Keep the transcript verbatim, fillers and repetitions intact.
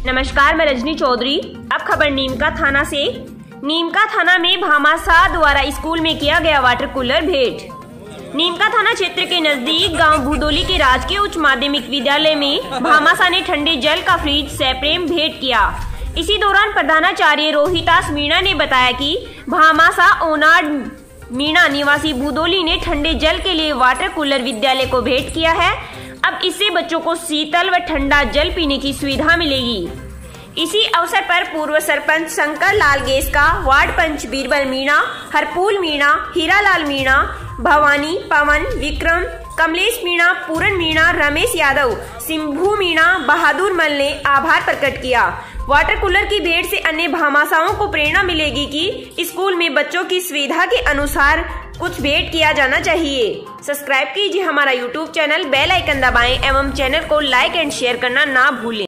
नमस्कार, मैं रजनी चौधरी। अब खबर नीमका थाना से। नीमका थाना में भामाशाह द्वारा स्कूल में किया गया वाटर कूलर भेंट। नीमका थाना क्षेत्र के नजदीक गांव भूदोली के राजकीय उच्च माध्यमिक विद्यालय में भामाशाह ने ठंडे जल का फ्रिज सप्रेम भेंट किया। इसी दौरान प्रधानाचार्य रोहितास मीणा ने बताया कि भामाशाह ओनाड मीणा निवासी भूदोली ने ठंडे जल के लिए वाटर कूलर विद्यालय को भेंट किया है। अब इससे बच्चों को शीतल व ठंडा जल पीने की सुविधा मिलेगी। इसी अवसर पर पूर्व सरपंच शंकर लाल गेस्का, वार्ड पंच बीरबल मीणा, हरपूल मीणा, हीरालाल मीणा, भवानी, पवन, विक्रम, कमलेश मीणा, पूरन मीणा, रमेश यादव, सिंभू मीणा, बहादुर मल ने आभार प्रकट किया। वाटर कूलर की भेंट से अन्य भामाशाहों को प्रेरणा मिलेगी कि स्कूल में बच्चों की सुविधा के अनुसार कुछ भेंट किया जाना चाहिए। सब्सक्राइब कीजिए हमारा यूट्यूब चैनल, बेल आइकन दबाएं एवं चैनल को लाइक एंड शेयर करना ना भूलें।